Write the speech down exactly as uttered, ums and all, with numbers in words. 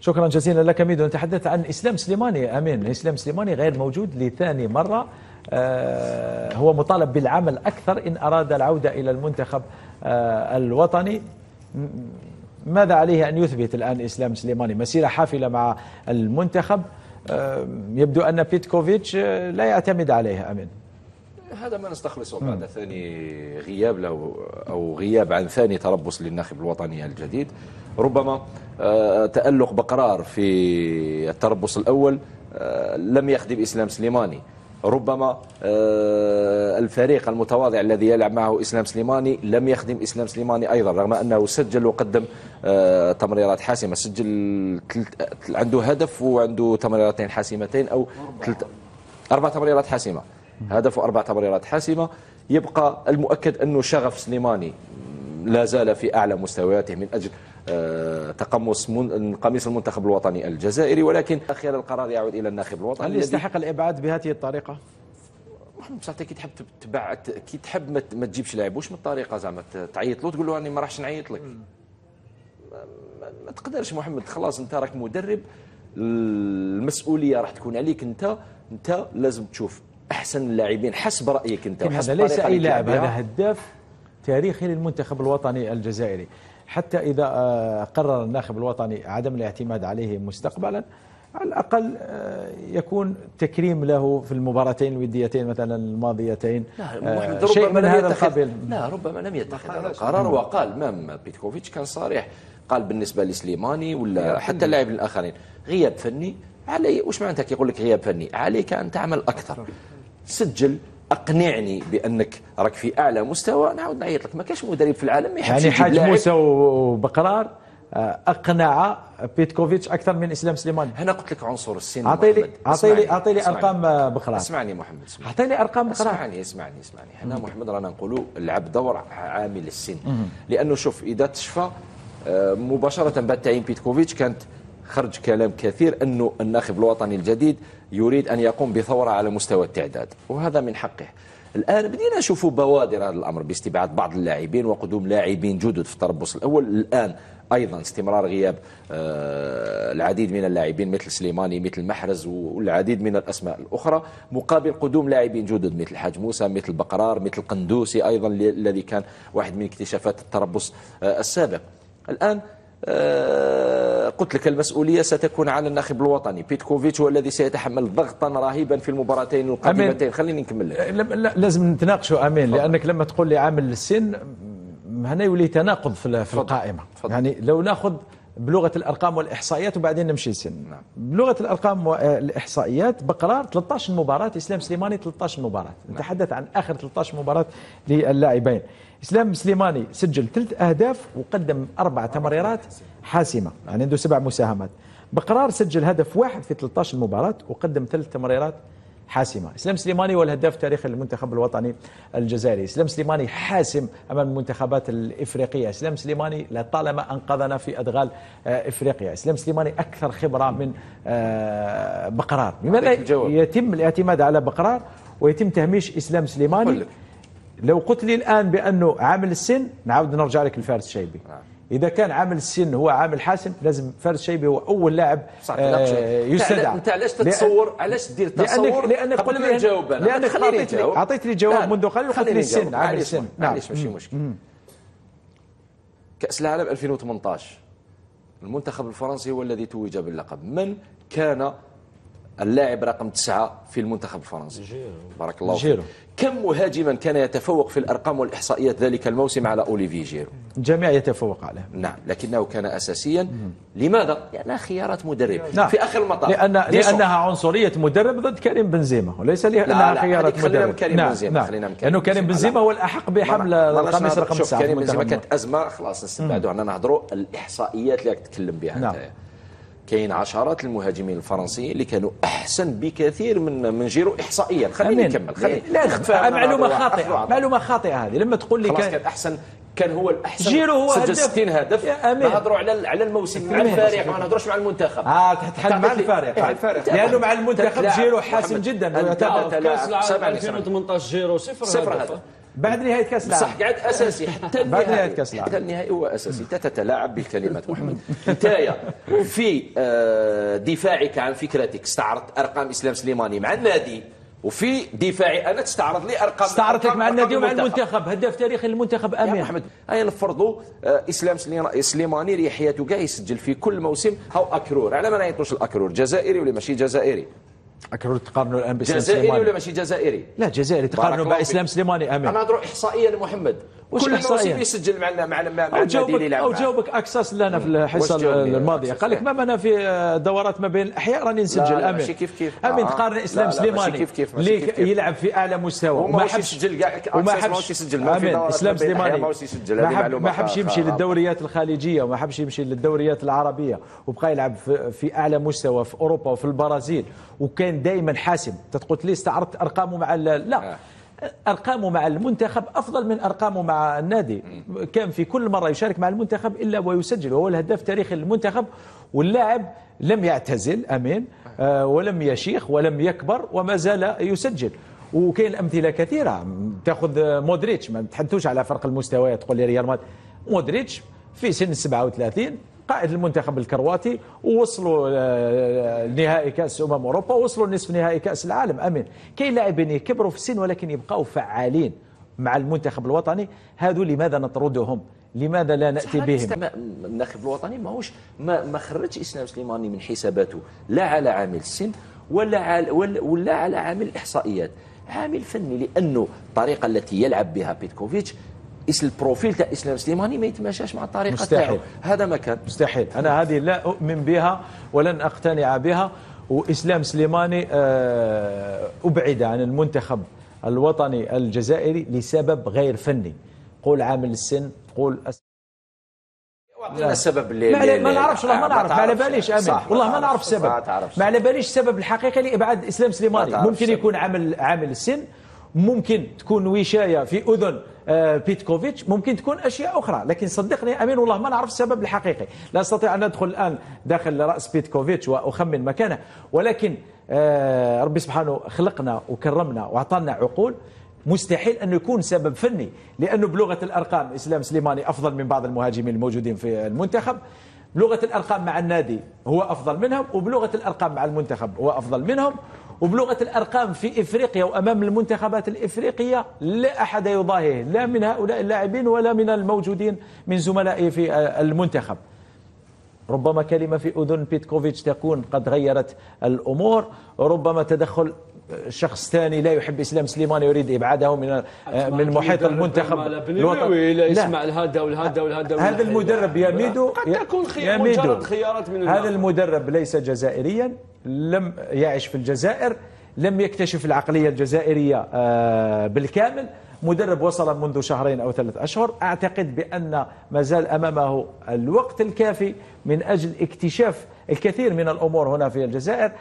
شكرا جزيلا لك ميدو. نتحدث عن إسلام سليماني. أمين، إسلام سليماني غير موجود لثاني مرة، آه هو مطالب بالعمل أكثر إن أراد العودة إلى المنتخب آه الوطني. ماذا عليه أن يثبت الآن إسلام سليماني؟ مسيرة حافلة مع المنتخب، آه يبدو أن بيتكوفيتش لا يعتمد عليه. أمين، هذا ما نستخلصه بعد ثاني غياب له أو غياب عن ثاني تربص للناخب الوطني الجديد. ربما تألق بقرار في التربص الأول لم يخدم إسلام سليماني. ربما الفريق المتواضع الذي يلعب معه إسلام سليماني لم يخدم إسلام سليماني أيضا، رغم أنه سجل وقدم تمريرات حاسمة. سجل عنده هدف وعنده تمريرتين حاسمتين أو أربع تمريرات حاسمة، هدف وأربع تمريرات حاسمة. يبقى المؤكد أنه شغف سليماني لا زال في أعلى مستوياته من أجل تقمص قميص المنتخب الوطني الجزائري، ولكن أخيرا القرار يعود إلى الناخب الوطني. هل يستحق الإبعاد بهذه الطريقة؟ محمد صحتي كي تحب تبعد، كي تحب ما تجيبش لاعب واش من الطريقة زعما تعيط له تقول له راني ما راحش نعيط لك. ما تقدرش محمد، خلاص أنت راك مدرب، المسؤولية راح تكون عليك أنت. أنت لازم تشوف أحسن اللاعبين حسب رأيك أنت. هذا ليس أي لاعب، هذا هداف تاريخي للمنتخب الوطني الجزائري. حتى إذا قرر الناخب الوطني عدم الاعتماد عليه مستقبلا، على الأقل يكون تكريم له في المباراتين الوديتين مثلا الماضيتين. لا شيء من هذا القبيل. لا ربما لم يتخذ هذا القرار، وقال مام بيتكوفيتش كان صريح، قال بالنسبة لسليماني ولا حتى اللاعبين الآخرين غياب فني علي. وش معناتك يقول لك غياب فني؟ عليك أن تعمل أكثر، سجل، اقنعني بانك راك في اعلى مستوى، نعاود نعيط لك. ما كاش مدرب في العالم ما يحبش يعني حاج موسى وبقرار اقنع بيتكوفيتش اكثر من اسلام سليماني. انا قلت لك عنصر السن. اعطي لي اعطي لي اعطي لي ارقام بقرار. اسمعني محمد، اعطي لي ارقام بقرار. اسمعني اسمعني اسمعني احنا محمد رانا نقولوا لعب دور عامل السن، لانه شوف اذا تشفى مباشره بعد تعيين بيتكوفيتش كانت خرج كلام كثير أنه الناخب الوطني الجديد يريد أن يقوم بثورة على مستوى التعداد، وهذا من حقه. الآن بدينا نشوف بوادر هذا الأمر باستبعاد بعض اللاعبين وقدوم لاعبين جدد في التربص الأول. الآن أيضا استمرار غياب العديد من اللاعبين مثل سليماني، مثل محرز، والعديد من الأسماء الأخرى، مقابل قدوم لاعبين جدد مثل حاج موسى، مثل بقرار، مثل قندوسي أيضا الذي كان واحد من اكتشافات التربص السابق. الآن أه قلت لك المسؤولية ستكون على الناخب الوطني. بيتكوفيتش هو الذي سيتحمل ضغطا رهيبا في المباراتين القادمتين. خليني نكمل لك. لازم نتناقشوا أمين، فضل. لأنك لما تقول لي عامل السن هنا يولي تناقض في, في القائمة. فضل. يعني لو ناخذ بلغة الأرقام والإحصائيات وبعدين نمشي السن. نعم. بلغة الأرقام والإحصائيات بقرار ثلاثة عشر مباراة، إسلام سليماني ثلاثة عشر مباراة. نعم. نتحدث عن آخر ثلاثة عشر مباراة للاعبين. إسلام سليماني سجل ثلاث أهداف وقدم أربع تمريرات حاسمة، يعني عنده سبع مساهمات. بقرار سجل هدف واحد في ثلاثة عشر مباراة وقدم ثلاث تمريرات حاسمة. إسلام سليماني هو الهداف التاريخي للمنتخب الوطني الجزائري. إسلام سليماني حاسم أمام المنتخبات الإفريقية. إسلام سليماني لطالما أنقذنا في أدغال إفريقيا. إسلام سليماني أكثر خبرة من بقرار. لماذا يتم الاعتماد على بقرار ويتم تهميش إسلام سليماني؟ لو قلت لي الآن بأنه عامل السن نعاود نرجع لك لفارس الشيبي. إذا كان عامل السن هو عامل حاسم لازم فارس الشيبي هو أول لاعب آه يستدعى. أنت علاش تتصور، علاش تدير تصور لأنك قبل ما نجاوب أنا؟ لأنك أعطيت لي أعطيت لي جواب منذ قليل وقلت لي السن عامل السن. معليش ماشي مشكل. كأس العالم ألفين وثمانية عشر المنتخب الفرنسي هو الذي توج باللقب. من كان اللاعب رقم تسعة في المنتخب الفرنسي؟ جيرو. بارك الله فيك. كم مهاجما كان يتفوق في الأرقام والإحصائيات ذلك الموسم على أوليفي جيرو؟ الجميع يتفوق عليه. نعم، لكنه كان أساسيا. مم. لماذا؟ لأنها خيارات مدرب. نعم. في آخر المطاف لأن لأنها عنصرية مدرب ضد كريم بنزيما وليس لأنها خيارات مدرب. خلينا من كريم نعم. بنزيما. نعم. خلينا من كريم لأنه كريم بنزيما هو الأحق بحمل القميص رقم تسعة. كريم بنزيما كانت أزمة، خلاص نستبعدوا عنها، نهضروا الإحصائيات اللي راك تتكلم بها. نعم. كاين عشرات المهاجمين الفرنسيين اللي كانوا احسن بكثير من من جيرو احصائيا. خليني نكمل. خليني لا معلومه خاطئه، معلومه خاطئه هذه. لما تقول لي كان, كان احسن، كان هو الاحسن، جيرو هو سجل ستين هدف. نهضروا على على الموسم مع الفريق، ما نهضروش مع المنتخب. اه تحل مع الفريق لانه مع المنتخب جيرو حاسم جدا. كاس العالم ألفين وثمانية عشر جيرو صفر صفر هدف. بعد نهايه كاس العالم صح قاعد اساسي حتى بعد نهايه النهائي كاس العالم حتى النهائي هو اساسي. انت تتلاعب بالكلمات محمد. انت في آه، دفاعك عن فكرتك استعرضت ارقام اسلام سليماني مع النادي، وفي دفاعي انا تستعرض لي ارقام استعرضت لك مع النادي ومع المنتخب، هداف تاريخي للمنتخب امين. يا محمد هيا نفرضوا آه، اسلام سليماني ريحياته كاع يسجل في كل موسم هاو اكرور، على ما نعيطوش الاكرور جزائري ولا ماشي جزائري؟ اكرور تقارنوا الان باسلام جزائري سليماني ولا ماشي جزائري؟ لا جزائري تقارنوا باسلام سليماني امين. انا نهضروا احصائيا محمد، كل موسم يسجل مع مع مع, مع النادي اللي يلعب. او جاوبك اكساس لنا في الحصه الماضيه قال لك ما انا في دورات ما بين الاحياء راني نسجل امين. ماشي كيف كيف امين تقارن اسلام سليماني اللي يلعب في اعلى مستوى وما حبش يسجل كاع وما حبش يسجل امين. اسلام سليماني ما حبش يمشي للدوريات الخليجيه وما حبش يمشي للدوريات العربيه وبقى يلعب في اعلى مستوى في اوروبا وفي البرازيل وكان دائما حاسم. تقول لي استعرضت ارقامه مع لا أرقامه مع المنتخب أفضل من أرقامه مع النادي. كان في كل مرة يشارك مع المنتخب إلا ويسجل، وهو الهداف التاريخي للمنتخب. واللاعب لم يعتزل أمين آه ولم يشيخ ولم يكبر وما زال يسجل. وكاين أمثلة كثيرة. تأخذ مودريتش، ما نتحدثوش على فرق المستويات. تقول لي ريال مدريد، مودريتش في سن سبعة وثلاثين قائد المنتخب الكرواتي ووصلوا لنهائي كاس امم اوروبا ووصلوا لنصف نهائي كاس العالم امين. كاين لاعبين يكبروا في السن ولكن يبقوا فعالين مع المنتخب الوطني. هذو لماذا نطردهم؟ لماذا لا ناتي بهم؟ الناخب الوطني ماهوش ما ما خرجش اسلام سليماني من حساباته لا على عامل السن ولا على ولا على عامل الاحصائيات، عامل فني، لانه الطريقه التي يلعب بها بيتكوفيتش اسم البروفيل تاع اسلام سليماني ما يتماشاش مع الطريقه تاعو. هذا ما كان مستحيل. انا هذه لا اؤمن بها ولن اقتنع بها. واسلام سليماني ابعد عن المنتخب الوطني الجزائري لسبب غير فني. قول عامل السن، قول أس... واعطينا السبب اللي ما, ما نعرفش والله ما نعرف، ما على باليش امين والله ما نعرف السبب، ما على باليش السبب الحقيقي لابعاد اسلام سليماني. ممكن يكون عامل عامل السن، ممكن تكون وشايه في اذن بيتكوفيتش، ممكن تكون اشياء اخرى، لكن صدقني امين والله ما نعرف السبب الحقيقي. لا استطيع ان ادخل الان داخل راس بيتكوفيتش واخمن مكانه، ولكن ربي سبحانه خلقنا وكرمنا واعطانا عقول. مستحيل أن يكون سبب فني، لأنه بلغة الأرقام إسلام سليماني أفضل من بعض المهاجمين الموجودين في المنتخب. بلغة الأرقام مع النادي هو أفضل منهم، وبلغة الأرقام مع المنتخب هو أفضل منهم، وبلغة الأرقام في إفريقيا وأمام المنتخبات الإفريقية لا أحد يضاهيه، لا من هؤلاء اللاعبين ولا من الموجودين من زملائه في المنتخب. ربما كلمة في أذن بيتكوفيتش تكون قد غيرت الأمور، ربما تدخل شخص ثاني لا يحب اسلام سليماني يريد ابعاده من من محيط المنتخب الوطني. لا يسمع لهذا والهذا والهذا. هذا المدرب يا ميدو قد تكون مجرد خيارات من هذا المدرب ليس جزائريا، لم يعش في الجزائر، لم يكتشف العقلية الجزائرية بالكامل. مدرب وصل منذ شهرين أو ثلاث أشهر. أعتقد بأن ما زال أمامه الوقت الكافي من أجل اكتشاف الكثير من الأمور هنا في الجزائر.